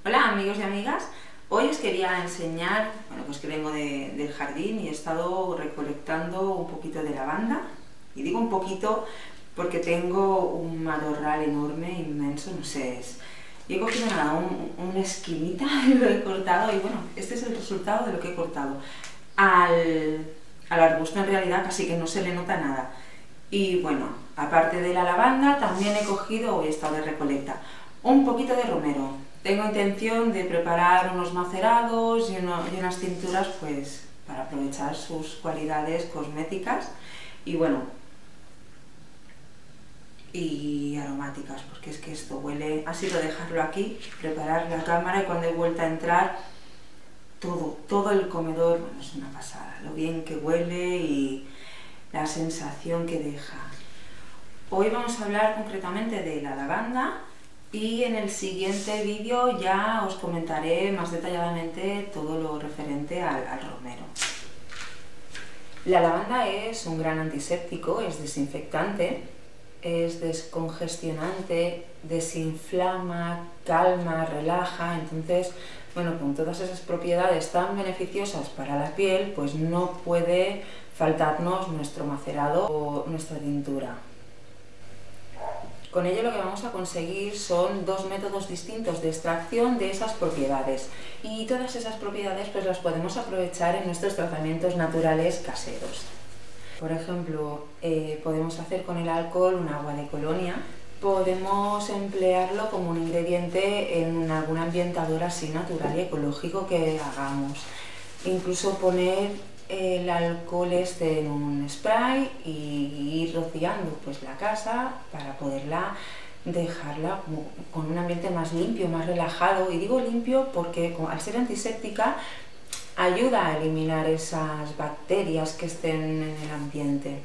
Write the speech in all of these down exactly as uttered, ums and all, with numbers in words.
Hola amigos y amigas, hoy os quería enseñar, bueno pues que vengo de, del jardín y he estado recolectando un poquito de lavanda, y digo un poquito porque tengo un matorral enorme, inmenso, no sé, es, y he cogido nada, un, una esquinita y lo he cortado y bueno, este es el resultado de lo que he cortado. Al, al arbusto en realidad casi que no se le nota nada. Y bueno, aparte de la lavanda, también he cogido, hoy he estado de recolecta, un poquito de romero. Tengo intención de preparar unos macerados y, uno, y unas tinturas pues para aprovechar sus cualidades cosméticas y bueno, y aromáticas, porque es que esto huele, ha sido dejarlo aquí, preparar la cámara y cuando he vuelto a entrar, todo, todo el comedor, bueno, es una pasada, lo bien que huele y la sensación que deja. Hoy vamos a hablar concretamente de la lavanda y en el siguiente vídeo ya os comentaré más detalladamente todo lo referente al, al romero. La lavanda es un gran antiséptico, es desinfectante, es descongestionante, desinflama, calma, relaja, entonces, bueno, con todas esas propiedades tan beneficiosas para la piel, pues no puede faltarnos nuestro macerado o nuestra tintura. Con ello lo que vamos a conseguir son dos métodos distintos de extracción de esas propiedades y todas esas propiedades pues las podemos aprovechar en nuestros tratamientos naturales caseros. Por ejemplo, eh, podemos hacer con el alcohol un agua de colonia, podemos emplearlo como un ingrediente en algún ambientador así natural y ecológico que hagamos, incluso poner el alcohol este en un spray y ir rociando pues la casa para poderla dejarla con un ambiente más limpio, más relajado. Y digo limpio porque al ser antiséptica ayuda a eliminar esas bacterias que estén en el ambiente.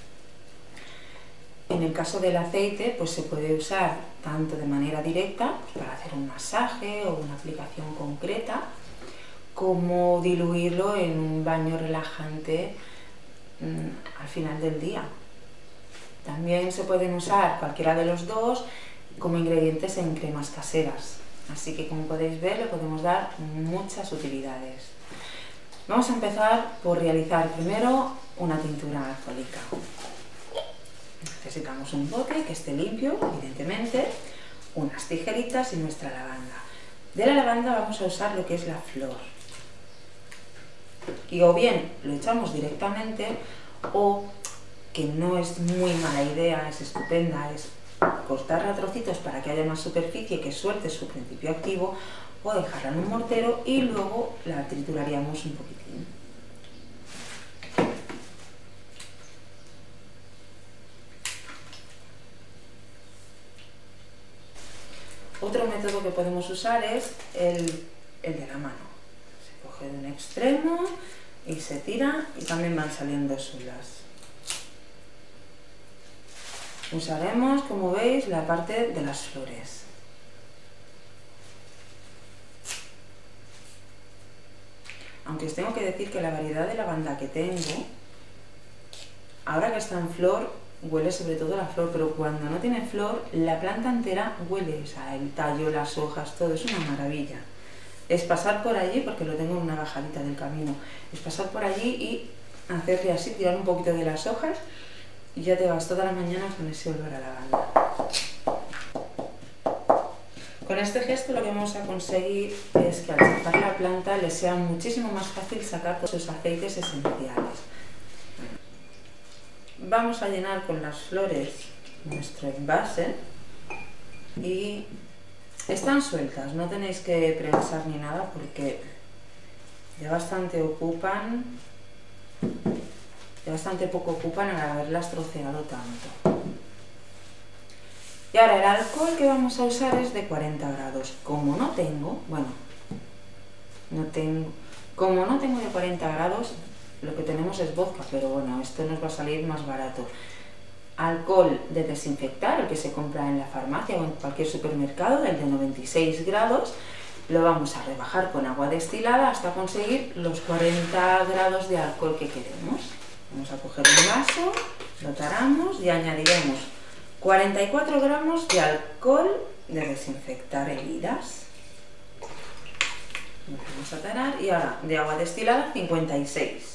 En el caso del aceite pues se puede usar tanto de manera directa pues para hacer un masaje o una aplicación concreta, como diluirlo en un baño relajante mmm, al final del día. También se pueden usar cualquiera de los dos como ingredientes en cremas caseras, así que como podéis ver le podemos dar muchas utilidades. Vamos a empezar por realizar primero una tintura alcohólica. Necesitamos un bote que esté limpio, evidentemente, unas tijeritas y nuestra lavanda. De la lavanda vamos a usar lo que es la flor. Y o bien lo echamos directamente o, que no es muy mala idea, es estupenda, es cortarla a trocitos para que haya más superficie que suelte su principio activo, o dejarla en un mortero y luego la trituraríamos un poquitín. Otro método que podemos usar es el, el de la mano. Se coge de un extremo y se tira y también van saliendo solas. Usaremos, como veis, la parte de las flores. Aunque os tengo que decir que la variedad de lavanda que tengo, ahora que está en flor, huele sobre todo la flor, pero cuando no tiene flor, la planta entera huele, o sea, el tallo, las hojas, todo, es una maravilla. Es pasar por allí, porque lo tengo en una bajadita del camino, es pasar por allí y hacerle así, tirar un poquito de las hojas y ya te vas toda la mañana con ese olor a lavanda. Con este gesto lo que vamos a conseguir es que al sacar la planta le sea muchísimo más fácil sacar todos sus aceites esenciales. Vamos a llenar con las flores nuestro envase y están sueltas, no tenéis que prensar ni nada porque ya bastante ocupan, ya bastante poco ocupan al haberlas troceado tanto. Y ahora el alcohol que vamos a usar es de cuarenta grados. Como no tengo, bueno, no tengo, como no tengo de cuarenta grados, lo que tenemos es vodka, pero bueno, esto nos va a salir más barato. Alcohol de desinfectar, el que se compra en la farmacia o en cualquier supermercado, el de noventa y seis grados, lo vamos a rebajar con agua destilada hasta conseguir los cuarenta grados de alcohol que queremos. Vamos a coger un vaso, lo taramos y añadiremos cuarenta y cuatro gramos de alcohol de desinfectar heridas. Vamos a tarar y ahora de agua destilada cincuenta y seis.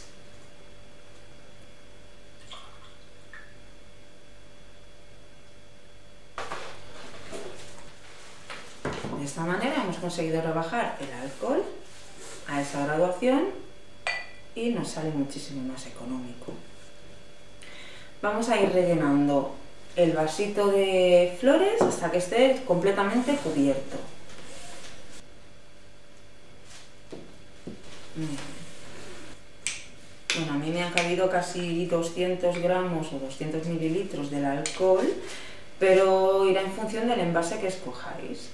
De esta manera hemos conseguido rebajar el alcohol a esa graduación y nos sale muchísimo más económico. Vamos a ir rellenando el vasito de flores hasta que esté completamente cubierto. Bueno, a mí me han cabido casi doscientos gramos o doscientos mililitros del alcohol, pero irá en función del envase que escojáis.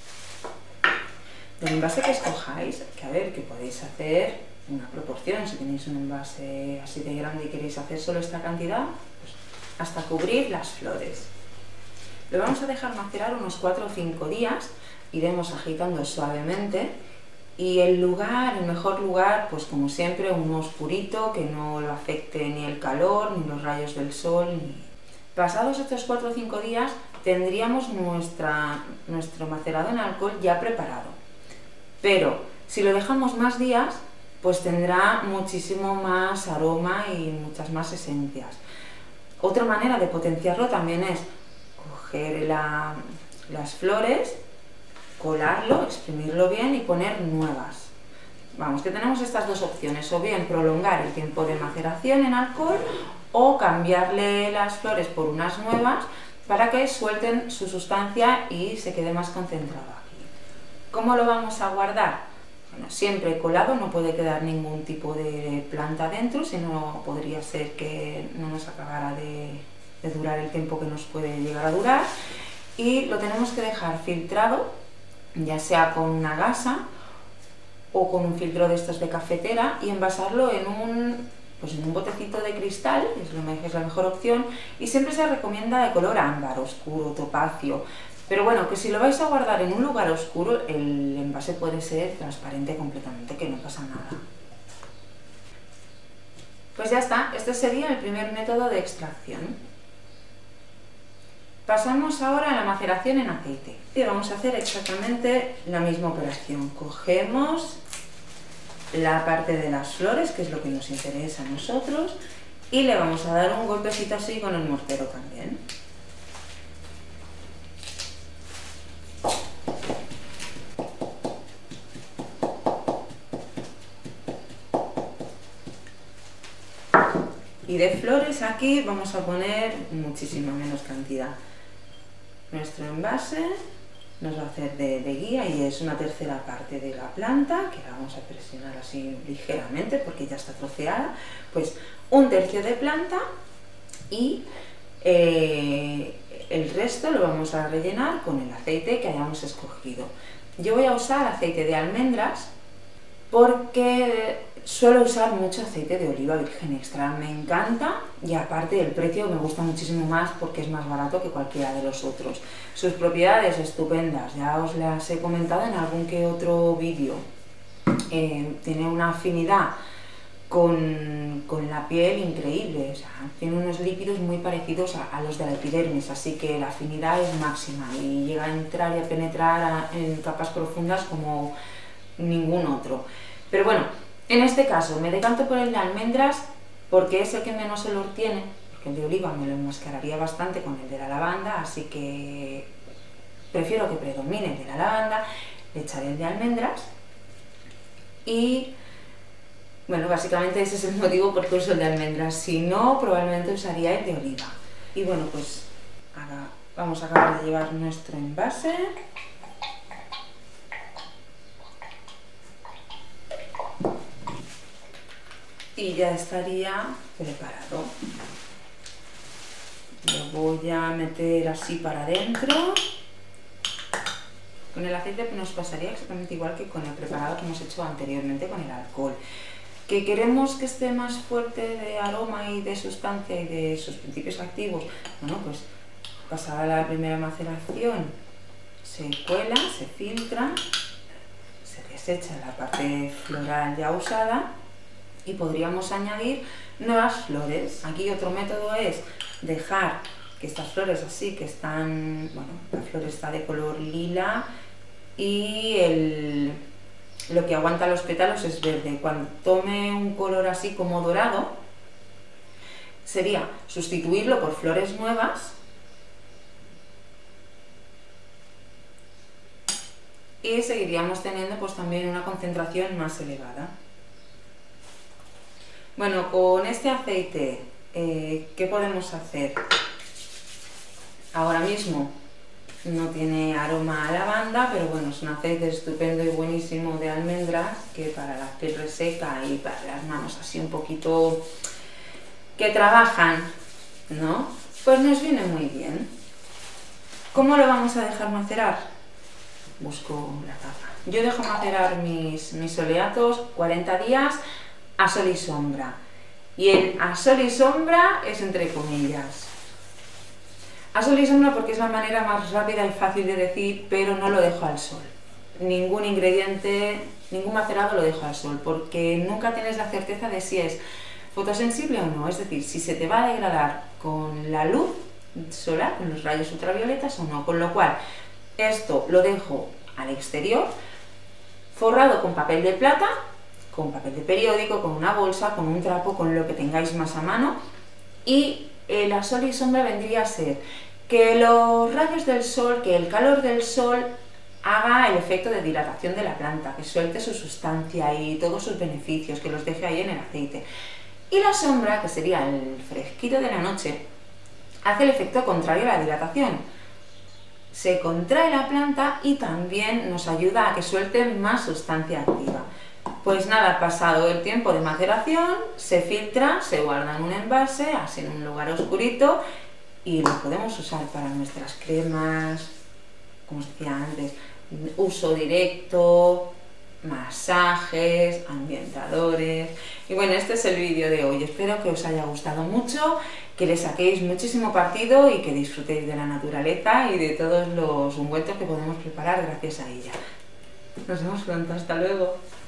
Del envase que escojáis, que a ver, que podéis hacer una proporción. Si tenéis un envase así de grande y queréis hacer solo esta cantidad, pues hasta cubrir las flores. Lo vamos a dejar macerar unos cuatro o cinco días, iremos agitando suavemente. Y el lugar, el mejor lugar, pues como siempre, un oscurito, que no lo afecte ni el calor, ni los rayos del sol. Ni... Pasados estos cuatro o cinco días, tendríamos nuestra, nuestro macerado en alcohol ya preparado. Pero si lo dejamos más días, pues tendrá muchísimo más aroma y muchas más esencias. Otra manera de potenciarlo también es coger la, las flores, colarlo, exprimirlo bien y poner nuevas. Vamos, que tenemos estas dos opciones, o bien prolongar el tiempo de maceración en alcohol o cambiarle las flores por unas nuevas para que suelten su sustancia y se quede más concentrado aquí. ¿Cómo lo vamos a guardar? Bueno, siempre colado, no puede quedar ningún tipo de planta dentro, si no podría ser que no nos acabara de, de durar el tiempo que nos puede llegar a durar. Y lo tenemos que dejar filtrado, ya sea con una gasa o con un filtro de estos de cafetera, y envasarlo en un, pues en un botecito de cristal, es, lo, es la mejor opción, y siempre se recomienda de color ámbar, oscuro, topacio. Pero bueno, que si lo vais a guardar en un lugar oscuro, el envase puede ser transparente completamente, que no pasa nada. Pues ya está, este sería el primer método de extracción. Pasamos ahora a la maceración en aceite. Y vamos a hacer exactamente la misma operación. Cogemos la parte de las flores, que es lo que nos interesa a nosotros, y le vamos a dar un golpecito así con el mortero también. Y de flores aquí vamos a poner muchísima menos cantidad. Nuestro envase nos va a hacer de, de guía y es una tercera parte de la planta, que la vamos a presionar así ligeramente porque ya está troceada. Pues un tercio de planta y eh, el resto lo vamos a rellenar con el aceite que hayamos escogido. Yo voy a usar aceite de almendras porque suelo usar mucho aceite de oliva virgen extra, me encanta, y aparte el precio me gusta muchísimo más porque es más barato que cualquiera de los otros. Sus propiedades estupendas, ya os las he comentado en algún que otro vídeo. Eh, tiene una afinidad con, con la piel increíble, o sea, tiene unos lípidos muy parecidos a, a los de la epidermis, así que la afinidad es máxima y llega a entrar y a penetrar a, en capas profundas como ningún otro. Pero bueno, en este caso me decanto por el de almendras porque es el que menos olor tiene, porque el de oliva me lo enmascararía bastante con el de la lavanda, así que prefiero que predomine el de la lavanda, le echaré el de almendras y bueno, básicamente ese es el motivo por qué uso el de almendras, si no probablemente usaría el de oliva. Y bueno, pues ahora vamos a acabar de llevar nuestro envase. Y ya estaría preparado. Lo voy a meter así para adentro. Con el aceite nos pasaría exactamente igual que con el preparado que hemos hecho anteriormente con el alcohol. ¿Que queremos que esté más fuerte de aroma y de sustancia y de sus principios activos? Bueno, pues pasada la primera maceración se cuela, se filtra, se desecha la parte floral ya usada y podríamos añadir nuevas flores. Aquí otro método es dejar que estas flores así que están, bueno, la flor está de color lila y el, lo que aguanta los pétalos es verde. Cuando tome un color así como dorado, sería sustituirlo por flores nuevas y seguiríamos teniendo pues también una concentración más elevada. Bueno, con este aceite, eh, ¿qué podemos hacer? Ahora mismo no tiene aroma a lavanda, pero bueno, es un aceite estupendo y buenísimo de almendras, que para la piel reseca y para las manos así un poquito que trabajan, ¿no? Pues nos viene muy bien. ¿Cómo lo vamos a dejar macerar? Busco la taza. Yo dejo macerar mis, mis oleatos cuarenta días a sol y sombra. Y el a sol y sombra es entre comillas. A sol y sombra porque es la manera más rápida y fácil de decir, pero no lo dejo al sol. Ningún ingrediente, ningún macerado lo dejo al sol, porque nunca tienes la certeza de si es fotosensible o no. Es decir, si se te va a degradar con la luz solar, con los rayos ultravioletas o no. Con lo cual, esto lo dejo al exterior, forrado con papel de plata, con papel de periódico, con una bolsa, con un trapo, con lo que tengáis más a mano. Y el a sol y sombra vendría a ser que los rayos del sol, que el calor del sol haga el efecto de dilatación de la planta, que suelte su sustancia y todos sus beneficios, que los deje ahí en el aceite. Y la sombra, que sería el fresquito de la noche, hace el efecto contrario a la dilatación. Se contrae la planta y también nos ayuda a que suelte más sustancia activa. Pues nada, pasado el tiempo de maceración, se filtra, se guarda en un envase, así en un lugar oscurito, y lo podemos usar para nuestras cremas, como os decía antes, uso directo, masajes, ambientadores. Y bueno, este es el vídeo de hoy. Espero que os haya gustado mucho, que le saquéis muchísimo partido y que disfrutéis de la naturaleza y de todos los ungüentos que podemos preparar gracias a ella. Nos vemos pronto, hasta luego.